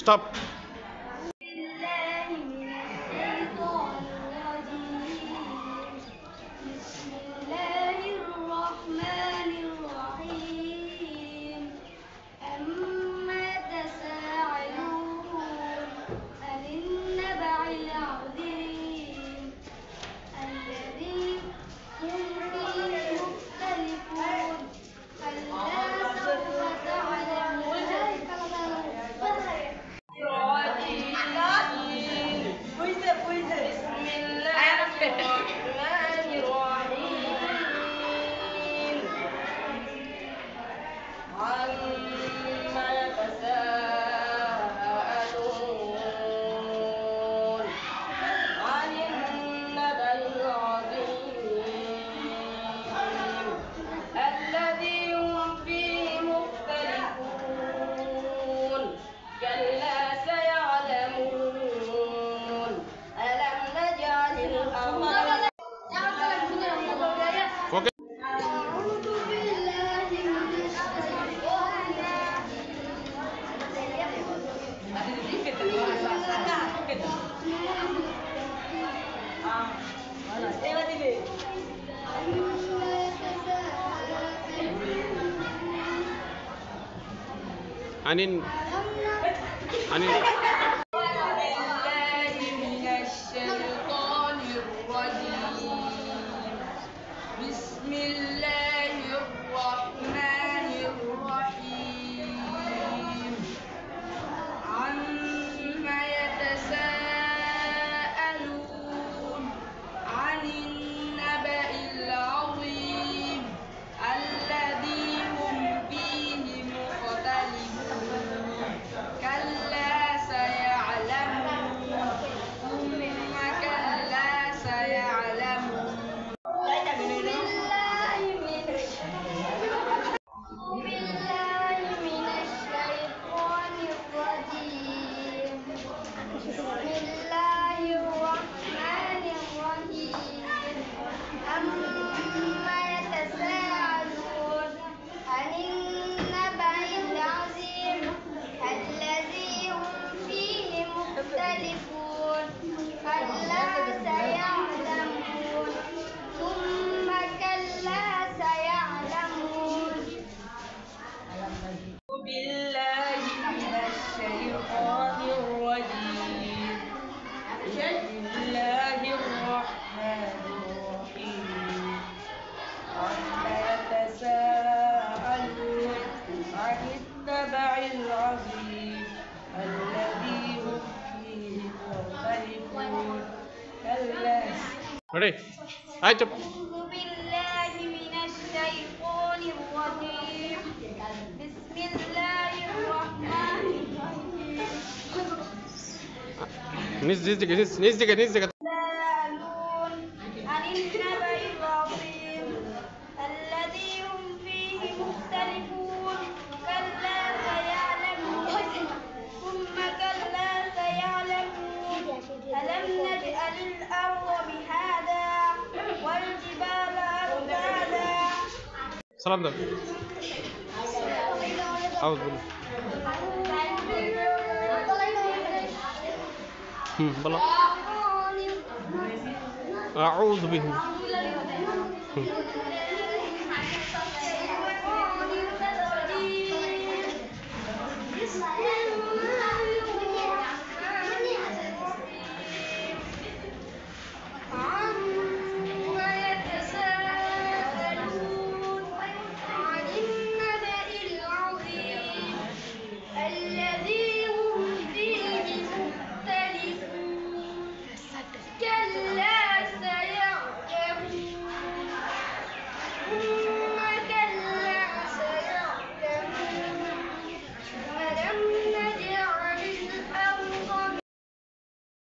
stop. Okay. Anin. بسم الله الرحمن الرحيم عما يتساءلون عن النبأ العظيم الذي هم فيه مختلفون كلا سيعلمون ثم كلا سيعلمون بالله من الشيطان الرجيم بسم الله الرحمن الرحيم عما يتساءلون عن النبأ العظيم الذي هم فيه مختلفون كلا Ready? Ayo cepat. أعوذ بالله من الشيطان الرجيم بسم الله الرحمن الرحيم نزدك. يتساءلون عن النبأ العظيم الذي هم فيه مختلفون كلا سيعلمون ثم كلا سيعلمون ألم نجعل الأرض مهادا والجبال أوتادا Salam dong. Auz dulu. Belum. A'udzu bihi. بسم